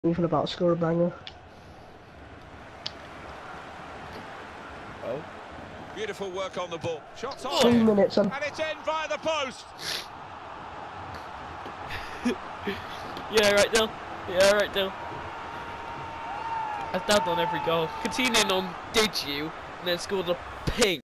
Even about to score a banger. Oh. Beautiful work on the ball. Shots on. 2 minutes And it's in via the post. Yeah, right, Dill. Yeah, right, Dill. I've dabbed on every goal. Continuing on, did you? And then scored a ping.